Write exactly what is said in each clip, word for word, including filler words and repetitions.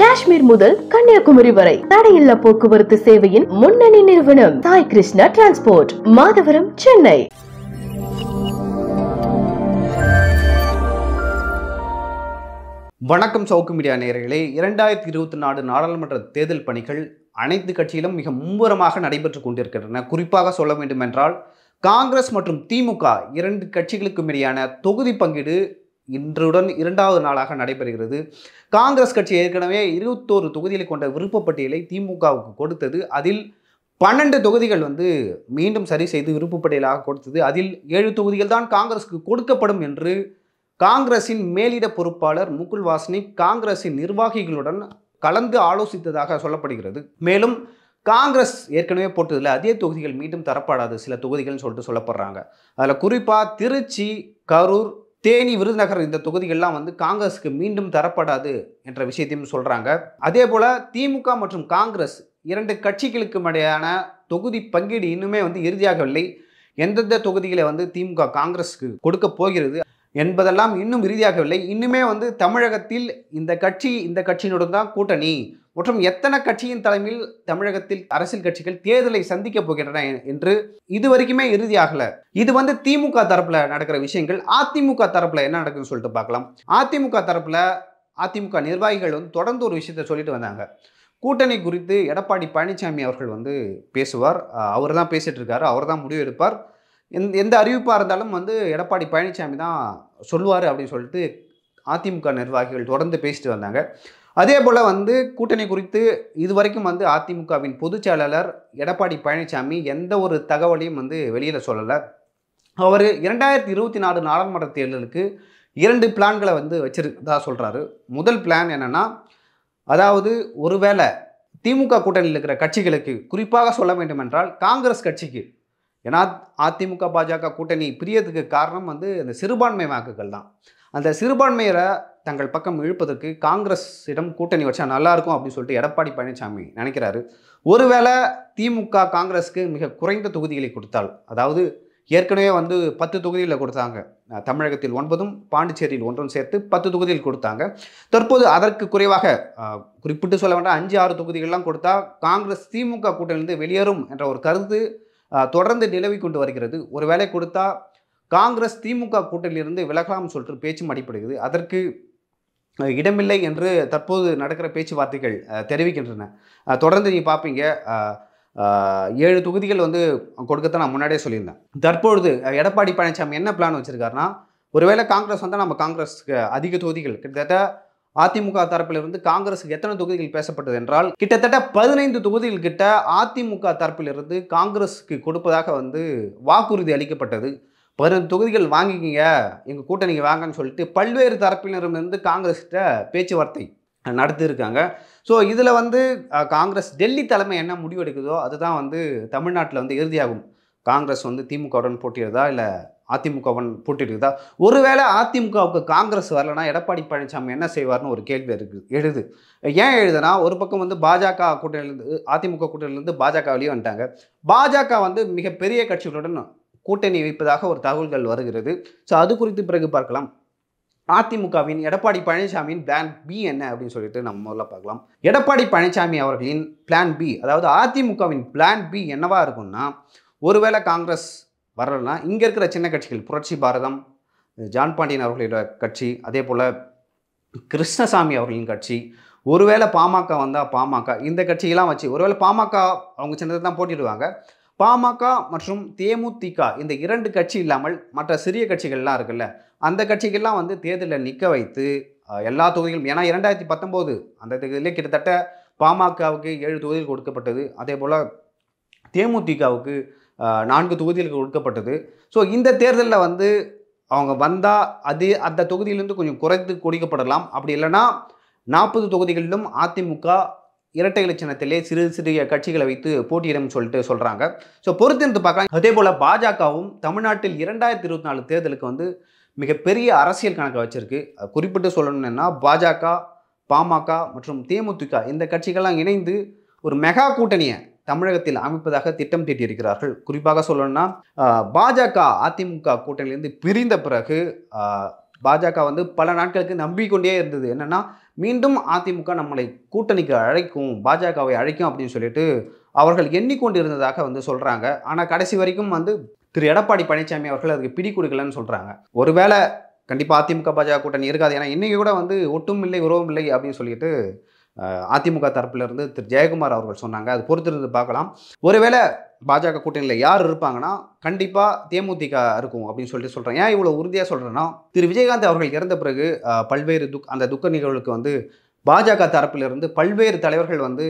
காஷ்மீர் முதல் கன்னியாகுமரி வரை தடையில்லா போக்குவரத்து சேவையின் முன்னணி நிறுவனம் சாய் கிருஷ்ணா டிரான்ஸ்போர்ட், மாதவரம், சென்னை. வணக்கம் சவுக்கு மீடியா நேயர்களே. இரண்டாயிரத்தி இருபத்தி நாலு நாடாளுமன்ற தேர்தல் பணிகள் அனைத்து கட்சியிலும் மிக மும்முரமாக நடைபெற்றுக் கொண்டிருக்கின்றன. குறிப்பாக சொல்ல வேண்டும் என்றால் காங்கிரஸ் மற்றும் திமுக இரண்டு கட்சிகளுக்கும் இடையான தொகுதி பங்கீடு இன்றுடன் இரண்டாவது நாளாக நடைபெறுகிறது. காங்கிரஸ் கட்சி ஏற்கனவே இருபத்தோரு தொகுதிகளை கொண்ட விருப்பப்பட்டியலை திமுகவுக்கு கொடுத்தது. அதில் பன்னெண்டு தொகுதிகள் வந்து மீண்டும் சரி செய்து விருப்பப்பட்டியலாக கொடுத்தது. அதில் ஏழு தொகுதிகள் தான் காங்கிரஸுக்கு கொடுக்கப்படும் என்று காங்கிரசின் மேலிட பொறுப்பாளர் முகுல் வாஸ்னிக் காங்கிரசின் நிர்வாகிகளுடன் கலந்து ஆலோசித்ததாக சொல்லப்படுகிறது. மேலும் காங்கிரஸ் ஏற்கனவே போட்டதில் அதே தொகுதிகள் மீண்டும் தரப்படாது சில தொகுதிகள்னு சொல்லிட்டு சொல்லப்படுறாங்க. அதில் குறிப்பாக திருச்சி, கரூர், தேனி, விருதுநகர் இந்த தொகுதிகள்லாம் வந்து காங்கிரஸுக்கு மீண்டும் தரப்படாது என்ற விஷயத்தையும் சொல்கிறாங்க. அதே போல் திமுக மற்றும் காங்கிரஸ் இரண்டு கட்சிகளுக்கும் இடையான தொகுதி பங்கீடு இன்னுமே வந்து இறுதியாகவில்லை. எந்தெந்த தொகுதிகளை வந்து திமுக காங்கிரஸுக்கு கொடுக்க போகிறது என்பதெல்லாம் இன்னும் இறுதியாகவில்லை. இன்னுமே வந்து தமிழகத்தில் இந்த கட்சி இந்த கட்சியினுடன் தான் கூட்டணி மற்றும் எத்தனை கட்சியின் தலைமையில் தமிழகத்தில் அரசியல் கட்சிகள் தேர்தலை சந்திக்க போகின்றன என்று இதுவரைக்குமே இறுதியாகல. இது வந்து திமுக தரப்புல நடக்கிற விஷயங்கள். அதிமுக தரப்புல என்ன நடக்குதுன்னு சொல்லிட்டு பார்க்கலாம். அதிமுக தரப்புல அதிமுக நிர்வாகிகள் வந்து தொடர்ந்து ஒரு விஷயத்தை சொல்லிட்டு வந்தாங்க. கூட்டணி குறித்து எடப்பாடி பழனிசாமி அவர்கள் வந்து பேசுவார், அவர் தான் பேசிட்டு இருக்காரு, அவர் தான் முடிவு எடுப்பார், எந்த எந்த அறிவிப்பாக இருந்தாலும் வந்து எடப்பாடி பழனிசாமி தான் சொல்லுவார் அப்படின்னு சொல்லிட்டு அதிமுக நிர்வாகிகள் தொடர்ந்து பேசிட்டு வந்தாங்க. அதே போல் வந்து கூட்டணி குறித்து இதுவரைக்கும் வந்து அதிமுகவின் பொதுச் செயலாளர் எடப்பாடி பழனிசாமி எந்த ஒரு தகவலையும் வந்து வெளியில் சொல்லலை. அவர் இரண்டாயிரத்தி இருபத்தி நாலு நாடாளுமன்ற தேர்தலுக்கு இரண்டு பிளான்களை வந்து வச்சிருக்கதா சொல்கிறாரு. முதல் பிளான் என்னென்னா, அதாவது ஒருவேளை திமுக கூட்டணியில் இருக்கிற கட்சிகளுக்கு, குறிப்பாக சொல்ல வேண்டும் என்றால் காங்கிரஸ் கட்சிக்கு, ஏன்னா அதிமுக பாஜக கூட்டணி பிரியதுக்கு காரணம் வந்து அந்த சிறுபான்மை வாக்குகள் தான். அந்த சிறுபான்மையரை தங்கள் பக்கம் இழுப்பதற்கு காங்கிரஸிடம் கூட்டணி வச்சா நல்லாயிருக்கும் அப்படின்னு சொல்லிட்டு எடப்பாடி பழனிசாமி நினைக்கிறாரு. ஒருவேளை திமுக காங்கிரஸுக்கு மிக குறைந்த தொகுதிகளை கொடுத்தால், அதாவது ஏற்கனவே வந்து பத்து தொகுதிகளில் கொடுத்தாங்க, தமிழகத்தில் ஒன்பதும் பாண்டிச்சேரியில் ஒன்றும் சேர்த்து பத்து தொகுதிகள் கொடுத்தாங்க. தற்போது அதற்கு குறைவாக குறிப்பிட்டு சொல்ல வேண்டாம், அஞ்சு ஆறு தொகுதிகள்லாம் கொடுத்தா காங்கிரஸ் திமுக கூட்டணியிலிருந்து வெளியேறும் என்ற ஒரு கருத்து தொடர்ந்து நிலவி கொண்டு வருகிறது. ஒரு வேளை கொடுத்தா காங்கிரஸ் திமுக கூட்டணியிலிருந்து விலகலாம் சொல்லிட்டு பேச்சும் அடிப்படுகிறது. அதற்கு இடமில்லை என்று தற்போது நடக்கிற பேச்சுவார்த்தைகள் தெரிவிக்கின்றன. தொடர்ந்து நீ பார்ப்பீங்க, ஏழு தொகுதிகள் வந்து கொடுக்கத்தான் நான் முன்னாடியே சொல்லியிருந்தேன். தற்பொழுது எடப்பாடி பழனிசாமி என்ன பிளான் வச்சுருக்காருன்னா, ஒருவேளை காங்கிரஸ் வந்தால் நம்ம காங்கிரஸுக்கு அதிக தொகுதிகள், கிட்டத்தட்ட அதிமுக தரப்பிலிருந்து காங்கிரஸுக்கு எத்தனை தொகுதிகள் பேசப்பட்டது என்றால் கிட்டத்தட்ட பதினைந்து தொகுதிகள் கிட்ட அதிமுக தரப்பிலிருந்து காங்கிரஸுக்கு கொடுப்பதாக வந்து வாக்குறுதி அளிக்கப்பட்டது. பதினைந்து தொகுதிகள் வாங்கிக்கிங்க, எங்கள் கூட்டணிக்கு வாங்கன்னு சொல்லிட்டு பல்வேறு தரப்பினரிலிருந்து காங்கிரஸ்கிட்ட பேச்சுவார்த்தை நடத்தியிருக்காங்க. ஸோ இதில் வந்து காங்கிரஸ் டெல்லி தலைமை என்ன முடிவு எடுக்குதோ அதுதான் வந்து தமிழ்நாட்டில் வந்து இறுதியாகும். காங்கிரஸ் வந்து திமுகவுடன் போட்டியிடுதா இல்லை அதிமுகவுடன் போட்டியிடுதா? ஒருவேளை அதிமுகவுக்கு காங்கிரஸ் வரலைன்னா எடப்பாடி பழனிசாமி என்ன செய்வார்னு ஒரு கேள்வி இருக்குது, எழுது. ஏன் எழுதுனா, ஒரு பக்கம் வந்து பாஜக கூட்டணியிலேருந்து அதிமுக கூட்டணியிலேருந்து பாஜக வெளியே வந்துட்டாங்க. பாஜக வந்து மிகப்பெரிய கட்சிகளுடன் கூட்டணி வைப்பதாக ஒரு தகவல்கள் வருகிறது. ஸோ அது குறித்து பிறகு பார்க்கலாம். அதிமுகவின் எடப்பாடி பழனிசாமியின் பிளான் பி என்ன அப்படின்னு சொல்லிட்டு நம்ம முதல்ல பார்க்கலாம். எடப்பாடி பழனிசாமி அவர்களின் பிளான் பி, அதாவது அதிமுகவின் பிளான் பி என்னவா இருக்கும்னா, ஒருவேளை காங்கிரஸ் வரலன்னா இங்கே இருக்கிற சின்ன கட்சிகள், புரட்சி பாரதம், ஜான் பாண்டியன் அவர்களுடைய கட்சி, அதே போல் கிருஷ்ணசாமி அவர்களின் கட்சி, ஒருவேளை பாமக வந்தால் பாமக, இந்த கட்சியெல்லாம் வச்சு ஒருவேளை பாமக அவங்க சின்னதை தான் போட்டிடுவாங்க. பாமக மற்றும் தேமுதிக இந்த இரண்டு கட்சி இல்லாமல் மற்ற சிறிய கட்சிகள்லாம் இருக்குல்ல, அந்த கட்சிகள்லாம் வந்து தேர்தலில் நிற்க வைத்து எல்லா தொகுதிகளும், ஏன்னா இரண்டாயிரத்தி பத்தொம்போது அந்த தேர்தலிலே கிட்டத்தட்ட பாமகவுக்கு ஏழு தொகுதிகள் கொடுக்கப்பட்டது, அதே போல் தேமுதிகவுக்கு நான்கு தொகுதிகளுக்கு கொடுக்கப்பட்டது. ஸோ இந்த தேர்தலில் வந்து அவங்க வந்தால் அது அந்த தொகுதியிலேருந்து கொஞ்சம் குறைத்து கொடுக்கப்படலாம். அப்படி இல்லைன்னா நாற்பது தொகுதிகளிலும் அதிமுக இரட்டை இலை சின்னத்திலே சிறு சிறிய கட்சிகளை வைத்து போட்டியிடும் சொல்லிட்டு சொல்கிறாங்க. ஸோ பொறுத்திருந்து பார்க்கலாம். அதே போல் பாஜகவும் தமிழ்நாட்டில் இரண்டாயிரத்தி இருபத்தி நாலு தேர்தலுக்கு வந்து மிகப்பெரிய அரசியல் கணக்கை வச்சுருக்கு. குறிப்பிட்டு சொல்லணும்னா பாஜக, பாமக மற்றும் தேமுதிக இந்த கட்சிகள்லாம் இணைந்து ஒரு மெகா கூட்டணியை தமிழகத்தில் அமைப்பதாக திட்டம் தீட்டியிருக்கிறார்கள். குறிப்பாக சொல்லணும்னா பாஜக அதிமுக கூட்டணியிலிருந்து பிரிந்த பிறகு பாஜக வந்து பல நாட்களுக்கு நம்பிக்கொண்டே இருந்தது. என்னன்னா மீண்டும் அதிமுக நம்மளை கூட்டணிக்கு அழைக்கும், பாஜகவை அழைக்கும் அப்படின்னு சொல்லிட்டு அவர்கள் எண்ணிக்கொண்டு இருந்ததாக வந்து சொல்றாங்க. ஆனா கடைசி வரைக்கும் வந்து திரு எடப்பாடி பழனிசாமி அவர்கள் அதுக்கு பிடி கொடுக்கலன்னு சொல்றாங்க. ஒருவேளை கண்டிப்பா அதிமுக பாஜக கூட்டணி இருக்காது. ஏன்னா இன்னைக்கு கூட வந்து ஒட்டும் இல்லை உறவும் இல்லை அப்படின்னு சொல்லிட்டு அதிமுக தரப்புல இருந்து திரு ஜெயக்குமார் அவர்கள் சொன்னாங்க. அது பொறுத்திருந்து பார்க்கலாம். ஒருவேளை பாஜக கூட்டணியில் யார் இருப்பாங்கன்னா கண்டிப்பா தேமுதிக இருக்கும் அப்படின்னு சொல்லிட்டு சொல்றேன். ஏன் இவ்வளவு உறுதியா சொல்றேன்னா, திரு விஜயகாந்த் அவர்கள் இறந்த பிறகு பல்வேறு துக் அந்த துக்க நிகழ்வுக்கு வந்து பாஜக தரப்பிலிருந்து பல்வேறு தலைவர்கள் வந்து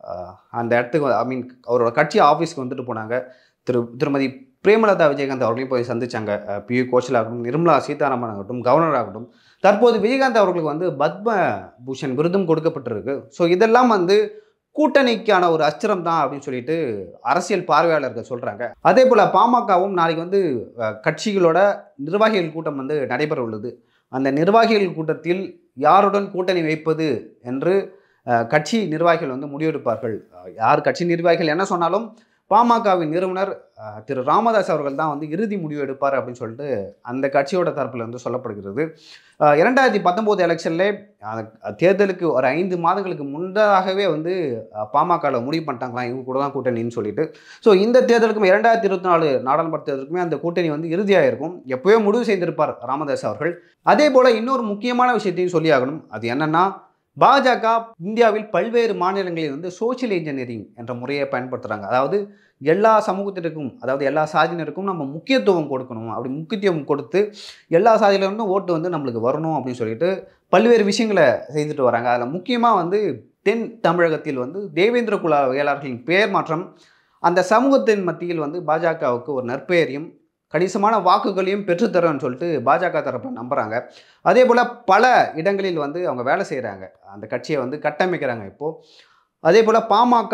அந்த இடத்துக்கு ஐ மீன் அவரோட கட்சி ஆஃபீஸ்க்கு வந்துட்டு போனாங்க. திரு திருமதி பிரேமலதா விஜயகாந்த் அவர்களையும் போய் சந்திச்சாங்க. பியூ கோஷல் ஆகட்டும், நிர்மலா சீதாராமன் ஆகட்டும், கவர்னர் ஆகட்டும். தற்போது விஜயகாந்த் அவர்களுக்கு வந்து பத்ம பூஷன் விருதும் கொடுக்கப்பட்டிருக்கு. ஸோ இதெல்லாம் வந்து கூட்டணிக்கான ஒரு அஸ்திரம் தான் அப்படின்னு சொல்லிட்டு அரசியல் பார்வையாளர்கள் சொல்றாங்க. அதே போல பாமகவும் நாளைக்கு வந்து கட்சிகளோட நிர்வாகிகள் கூட்டம் வந்து நடைபெற உள்ளது. அந்த நிர்வாகிகள் கூட்டத்தில் யாருடன் கூட்டணி வைப்பது என்று கட்சி நிர்வாகிகள் வந்து முடிவெடுப்பார்கள். யார் கட்சி நிர்வாகிகள் என்ன சொன்னாலும் பாமகவின் நிறுவனர் திரு ராமதாஸ் அவர்கள் தான் வந்து இறுதி முடிவு எடுப்பார் அப்படின்னு சொல்லிட்டு அந்த கட்சியோட தரப்பில் வந்து சொல்லப்படுகிறது. இரண்டாயிரத்தி பத்தொம்போது எலெக்ஷன்ல தேர்தலுக்கு ஒரு ஐந்து மாதங்களுக்கு முன்னதாகவே வந்து பாமகவில் முடிவு பண்ணிட்டாங்களாம் இவங்க கூட தான் கூட்டணின்னு சொல்லிட்டு. ஸோ இந்த தேர்தலுக்கும் இரண்டாயிரத்தி இருபத்தி நாலு நாடாளுமன்ற தேர்தலுக்குமே அந்த கூட்டணி வந்து இறுதியாக இருக்கும். எப்போயோ முடிவு செய்திருப்பார் ராமதாஸ் அவர்கள். அதே போல இன்னொரு முக்கியமான விஷயத்தையும் சொல்லி ஆகணும். அது என்னன்னா, பாஜக இந்தியாவில் பல்வேறு மாநிலங்களில் வந்து சோசியல் இன்ஜினியரிங் என்ற முறையை பயன்படுத்துகிறாங்க. அதாவது எல்லா சமூகத்திற்கும், அதாவது எல்லா சாதியினருக்கும் நம்ம முக்கியத்துவம் கொடுக்கணும். அப்படி முக்கியத்துவம் கொடுத்து எல்லா சாதியிலிருந்தும் ஓட்டு வந்து நம்மளுக்கு வரணும் அப்படின்னு சொல்லிட்டு பல்வேறு விஷயங்களை செய்துட்டு வராங்க. அதில் முக்கியமாக வந்து தென் தமிழகத்தில் வந்து தேவேந்திர குல வேளாளர்களின் பெயர் மாற்றம் அந்த சமூகத்தின் மத்தியில் வந்து பாஜகவுக்கு ஒரு நற்பெயரையும் கணிசமான வாக்குகளையும் பெற்றுத்தரோன்னு சொல்லிட்டு பாஜக தரப்பு நம்புகிறாங்க. அதே போல் பல இடங்களில் வந்து அவங்க வேலை செய்கிறாங்க, அந்த கட்சியை வந்து கட்டமைக்கிறாங்க இப்போது. அதே போல் பாமக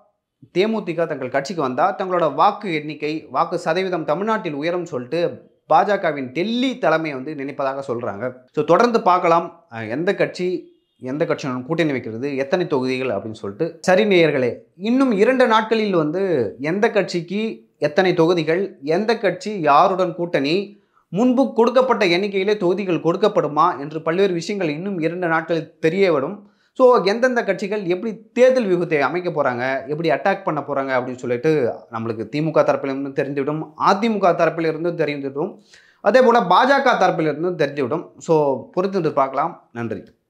தேமுதிக தங்கள் கட்சிக்கு வந்தால் தங்களோட வாக்கு எண்ணிக்கை வாக்கு சதவீதம் தமிழ்நாட்டில் உயரும் சொல்லிட்டு பாஜகவின் டெல்லி தலைமையை வந்து நினைப்பதாக சொல்கிறாங்க. ஸோ தொடர்ந்து பார்க்கலாம் எந்த கட்சி எந்த கட்சியுடன் கூட்டணி வைக்கிறது, எத்தனை தொகுதிகள் அப்படின்னு சொல்லிட்டு. சரி நேயர்களே, இன்னும் இரண்டு நாட்களில் வந்து எந்த கட்சிக்கு எத்தனை தொகுதிகள், எந்த கட்சி யாருடன் கூட்டணி, முன்பு கொடுக்கப்பட்ட எண்ணிக்கையிலே தொகுதிகள் கொடுக்கப்படுமா என்று பல்வேறு விஷயங்கள் இன்னும் இரண்டு நாட்களில் தெரிய வரும். ஸோ எந்தெந்த கட்சிகள் எப்படி தேர்தல் வியூகத்தை அமைக்க போகிறாங்க, எப்படி அட்டாக் பண்ண போகிறாங்க அப்படின்னு சொல்லிட்டு நம்மளுக்கு திமுக தரப்பிலிருந்து தெரிந்துவிடும், அதிமுக தரப்பிலிருந்தும் தெரிந்துவிடும், அதே போல் பாஜக தரப்பிலிருந்தும் தெரிந்துவிடும். ஸோ பொறுத்து பார்க்கலாம். நன்றி.